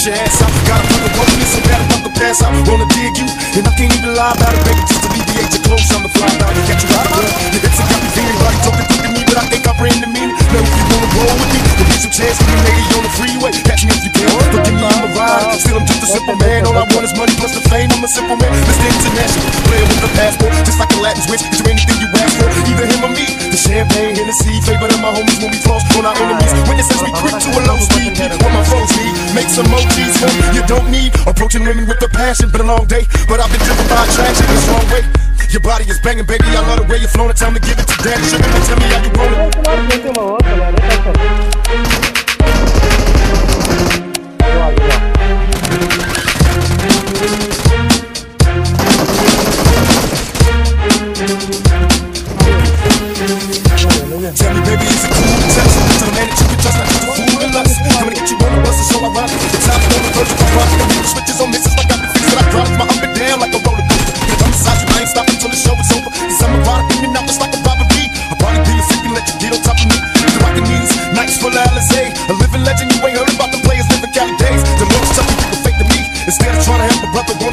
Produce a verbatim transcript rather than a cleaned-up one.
get your ass out. Got a brother woman, it's so bad about to pass out. Wanna dig you, and I can't even lie about it, baby. Just alleviate your clothes, I'm the fly out. You got you out of love. Your hips got me feeling like talking to me, but I think I ran the meaning. Now if you wanna roll with me, then here's your chance for me, lady, on the freeway. Catch me if you can. But give me I'm a ride. Still I'm just a simple man. All I want is money plus the fame. I'm a simple man. Mister International, player with the passport, just like a Latin switch. Get you anything you ask for, either him or me. The champagne, Hennessy, favorite of my homies when we floss on our enemies. Witnesses we creep to a low speed. What my foes need, make some emojis for you don't need. Approaching women with the passion, been a long day, but I've been driven by attraction the strong way. Your body is banging, baby. I love the way you're flowing. Time to give it to daddy. Sugar, tell me how you want it. Tell me, baby, is it cool to touch? Tell the man that you can trust, not just a fool and lust. Coming to get you on the bus, it's so ironic. The time's on the verge of my rock. The music switches on misses like I've been fixing. I drop my up and down like a roller coaster. Get up beside you, I ain't stopping till the show is over. Cause I'm erotic, in and out just like a robbery. I'll probably be a freak and let you get on top of me. The rockin' knees, nights full of Alizé. A living legend, you ain't heard about the players living Cali days. The Lord's telling people fake to me. Instead of trying to help a brother,